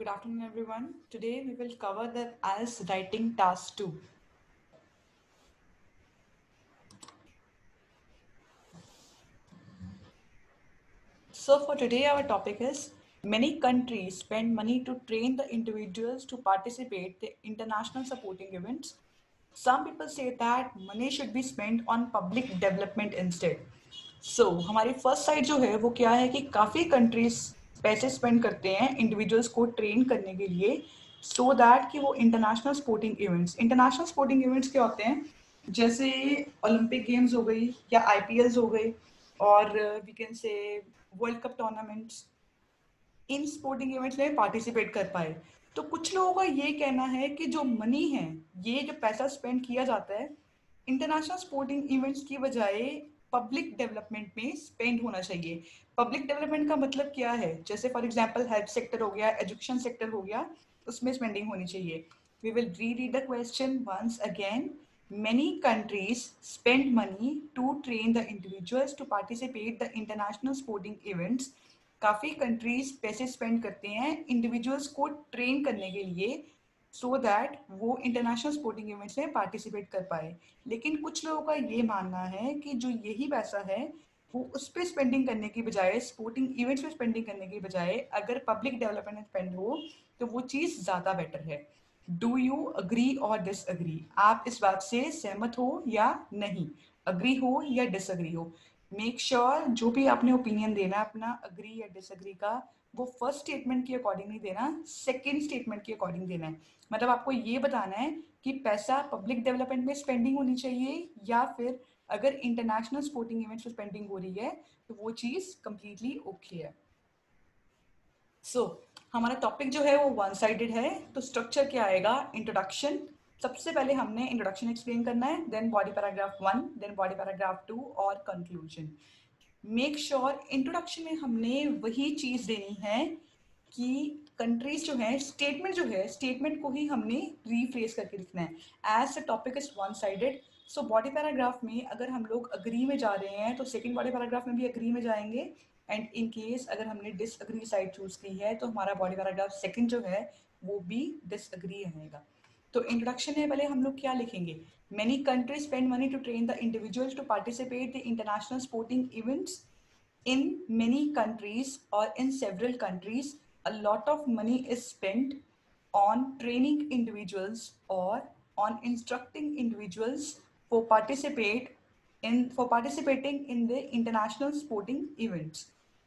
afternoon, everyone. Today we will cover the IELTS writing task 2. So for today, our topic is many countries spend money to train the individuals to participate in international supporting events. Some people say that money should be spent on public development instead. So हमारी first side जो है वो क्या है कि काफ़ी countries पैसे spend करते हैं इंडिविजुअल्स को ट्रेन करने के लिए सो दैट कि वो इंटरनेशनल स्पोर्टिंग इवेंट्स क्या होते हैं जैसे ओलंपिक गेम्स हो गई या आईपीएल्स हो गई और we can say world cup tournaments इन स्पोर्टिंग इवेंट्स में पार्टिसिपेट कर पाए। तो कुछ लोगों का ये कहना है कि जो मनी है, ये जो पैसा स्पेंड किया जाता है इंटरनेशनल स्पोर्टिंग इवेंट्स की बजाय पब्लिक डेवलपमेंट में स्पेंड होना चाहिए। पब्लिक डेवलपमेंट का मतलब क्या है? जैसे फॉर एग्जांपल हेल्थ सेक्टर हो गया, एजुकेशन सेक्टर हो गया, उसमें स्पेंडिंग होनी चाहिए। We will read the question once again. Many countries spend money to train the individuals to participate the international sporting events. काफ़ी कंट्रीज पैसे स्पेंड करते हैं इंडिविजुअल्स को ट्रेन करने के लिए सो दैट वो इंटरनेशनल स्पोर्टिंग इवेंट्स में पार्टिसिपेट कर पाए। लेकिन कुछ लोगों का ये मानना है कि जो यही पैसा है वो उस पर स्पेंडिंग करने की बजाय, स्पोर्टिंग इवेंट्स पे स्पेंडिंग करने की बजाय अगर पब्लिक डेवलपमेंट में स्पेंड हो तो वो चीज़ ज़्यादा बेटर है। डू यू अग्री और डिसअग्री? आप इस बात से सहमत हो या नहीं? अग्री हो या डिसअग्री हो? मेक श्योर जो भी आपने ओपिनियन देना है अपना अग्री या डिसअग्री का, वो फर्स्ट स्टेटमेंट के अकॉर्डिंग नहीं देना, सेकंड स्टेटमेंट के अकॉर्डिंग देना है। मतलब आपको ये बताना है कि पैसा पब्लिक डेवलपमेंट में स्पेंडिंग होनी चाहिए या फिर अगर इंटरनेशनल स्पोर्टिंग इवेंट्स में स्पेंडिंग हो रही है तो वो चीज कंप्लीटली ओके है। सो हमारा टॉपिक जो है वो वन साइडेड है। तो स्ट्रक्चर क्या आएगा? इंट्रोडक्शन, सबसे पहले हमने इंट्रोडक्शन एक्सप्लेन करना है, then body paragraph 1, then body paragraph 2 और कंक्लूजन। मेक श्योर इंट्रोडक्शन में हमने वही चीज देनी है कि कंट्रीज जो है, स्टेटमेंट को ही हमने रीफ्रेस करके लिखना है as the topic is one sided. So body paragraph में अगर हम लोग अग्री में जा रहे हैं तो सेकंड बॉडी पैराग्राफ में भी अग्री में जाएंगे, एंड इन केस अगर हमने डिसअग्री साइड चूज की है तो हमारा बॉडी पैराग्राफ सेकंड जो है वो भी डिसअग्री रहेगा। तो इंट्रोडक्शन है, पहले हम लोग क्या लिखेंगे? Many countries spend money to train the individuals to participate in international sporting events. In many countries or in several countries, a lot of money is spent on training individuals or on instructing individuals for participating in the international sporting events.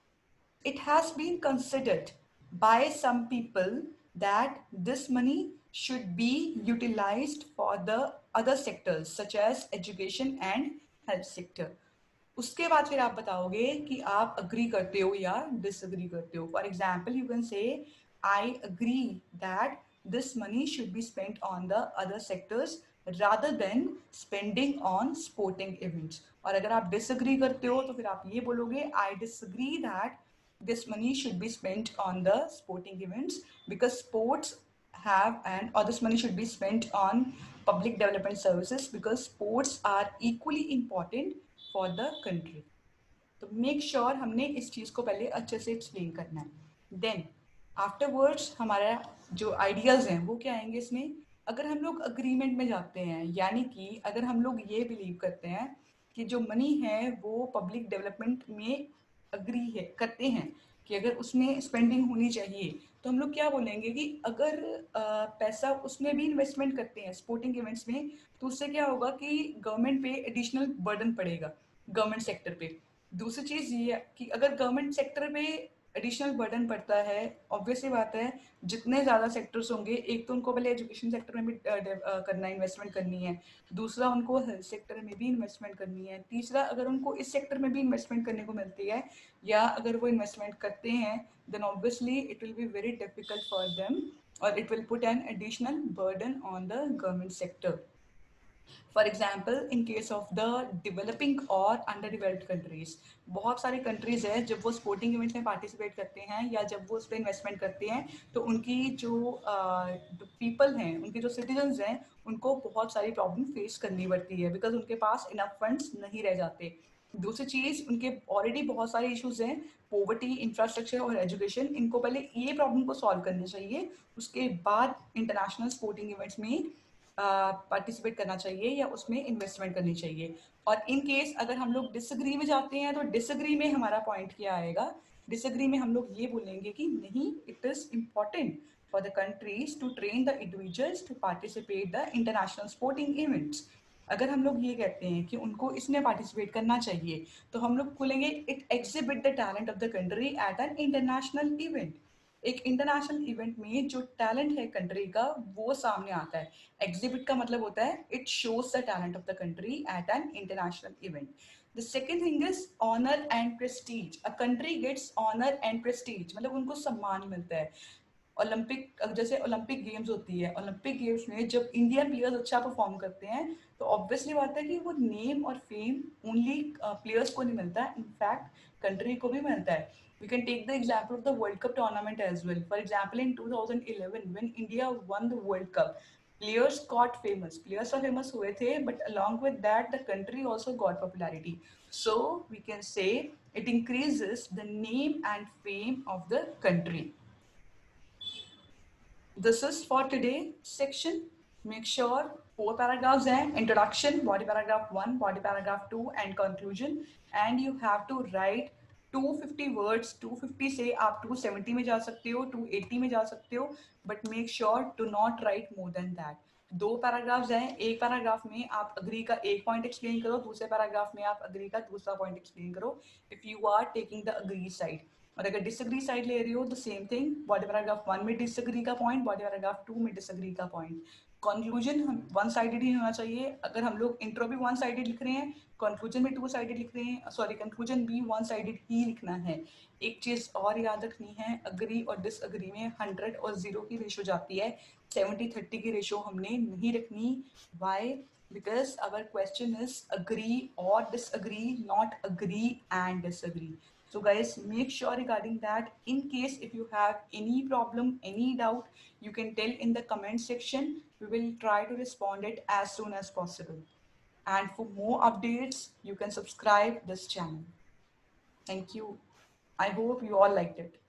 It has been considered by some people that this money should be utilized for the other sectors such as education and health sector. उसके बाद फिर आप बताओगे कि आप agree करते हो या डिसअग्री करते हो। For example you can say I agree that this money should be spent on the other sectors rather than spending on sporting events। और अगर आप डिसअग्री करते हो तो फिर आप ये बोलोगे I disagree that this money should be spent on the sporting events because sports have, and or this money should be spent on public development services because sports are equally important for the country। तो make sure हमने इस चीज को पहले अच्छे से explain करना है। देन आफ्टरवर्ड्स हमारा जो आइडियाज हैं वो क्या आएंगे इसमें? अगर हम लोग अग्रीमेंट में जाते हैं, यानी कि अगर हम लोग ये बिलीव करते हैं कि जो मनी है वो पब्लिक डेवलपमेंट में अग्री है करते हैं कि अगर उसमें स्पेंडिंग होनी चाहिए, तो हम लोग क्या बोलेंगे कि अगर पैसा उसमें भी इन्वेस्टमेंट करते हैं स्पोर्टिंग इवेंट्स में, तो उससे क्या होगा कि गवर्नमेंट पे एडिशनल बर्डन पड़ेगा, गवर्नमेंट सेक्टर पे। दूसरी चीज ये है कि अगर गवर्नमेंट सेक्टर पे एडिशनल बर्डन पड़ता है, ऑब्वियसली बात है जितने ज़्यादा सेक्टर्स होंगे, एक तो उनको पहले एजुकेशन सेक्टर में भी करना है, इन्वेस्टमेंट करनी है, दूसरा उनको हेल्थ सेक्टर में भी इन्वेस्टमेंट करनी है, तीसरा अगर उनको इस सेक्टर में भी इन्वेस्टमेंट करने को मिलती है या अगर वो इन्वेस्टमेंट करते हैं then obviously it will be very difficult for them और it will put an additional burden on the government sector. For example in case of the developing और अंडर डेवलप्ड कंट्रीज, बहुत सारी कंट्रीज है जब वो sporting events में participate करते हैं या जब वो उस पर इन्वेस्टमेंट करते हैं तो उनकी जो पीपल हैं, उनके जो सिटीजन्स हैं, उनको बहुत सारी प्रॉब्लम फेस करनी पड़ती है बिकॉज उनके पास इनफ फंड्स नहीं रह जाते। दूसरी चीज, उनके ऑलरेडी बहुत सारे इश्यूज हैं, पॉवर्टी, इंफ्रास्ट्रक्चर और एजुकेशन। इनको पहले ये प्रॉब्लम को सॉल्व करना चाहिए, उसके बाद इंटरनेशनल स्पोर्टिंग इवेंट्स में पार्टिसिपेट करना चाहिए या उसमें इन्वेस्टमेंट करनी चाहिए। और इन केस अगर हम लोग डिसएग्री में जाते हैं, तो डिसएग्री में हमारा पॉइंट क्या आएगा? डिसएग्री में हम लोग ये बोलेंगे कि नहीं, it is important for the countries to train the individuals to participate the international sporting events. अगर हम लोग ये कहते हैं कि उनको इसमें पार्टिसिपेट करना चाहिए, तो हम लोग बोलेंगे it exhibit the talent of the country at an international event. एक इंटरनेशनल इवेंट में जो टैलेंट है कंट्री का, वो सामने आता है। एग्जिबिट का मतलब होता है it shows the talent of the country at an international event. The second thing is honour and prestige. A country gets honour and prestige, मतलब उनको सम्मान मिलता है। ओलंपिक, जैसे ओलंपिक गेम्स होती है, ओलंपिक गेम्स में जब इंडियन प्लेयर्स अच्छा परफॉर्म करते हैं, तो ऑब्वियसली बात है कि वो नेम और फेम ओनली प्लेयर्स को नहीं मिलता है, इनफैक्ट कंट्री को भी मिलता है। We can take the example of the World Cup tournament as well. For example, in 2011, when India won the World Cup, players got famous. Players are famous हुए थे, but along with that, the country also got popularity. So we can say it increases the name and fame of the country. This is for today section. Make sure 4 paragraphs हैं: introduction, body paragraph 1, body paragraph 2 and conclusion. And you have to write 250 words. 250 से आप 270 में जा सकते हो, 280 में जा सकते हो, but make sure to not write more than that. 2 paragraphs हैं, एक पैराग्राफ में आप अग्री का एक पॉइंट एक्सप्लेन करो, दूसरे पैराग्राफ में आप अग्री का दूसरा पॉइंट एक्सप्लेन करो, if you are taking the agree side. और अगर डिसएग्री साइड ले रही हो, तो सेम थिंग, बॉडी पैराग्राफ 1 में डिसएग्री का पॉइंट, बॉडी पैराग्राफ 2 में डिसएग्री का पॉइंट। कंक्लूजन हम वन साइडेड ही होना चाहिए। अगर हम लोग इंट्रो भी वन साइडेड लिख रहे हैं, कंक्लूजन में टू साइडेड लिख रहे हैं, सॉरी, कंक्लूजन भी वन साइडेड ही लिखना है। एक चीज और याद रखनी है, अग्री और डिसअग्री में 100 और 0 की रेशो जाती है, 70-30 की रेशो हमने नहीं रखनी। Why? Because our question is agree or disagree, not agree and disagree. So guys, make sure regarding that. In case if you have any problem, any doubt, you can tell in the comment section. We will try to respond it as soon as possible. And for more updates, you can subscribe this channel. Thank you. I hope you all liked it.